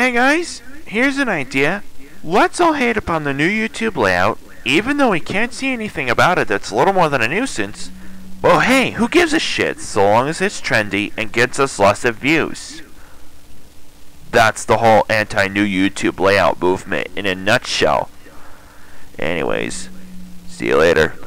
Hey guys, here's an idea. Let's all hate upon the new YouTube layout, even though we can't see anything about it that's a little more than a nuisance. Well, hey, who gives a shit so long as it's trendy and gets us lots of views? That's the whole anti-new YouTube layout movement in a nutshell. Anyways, see you later.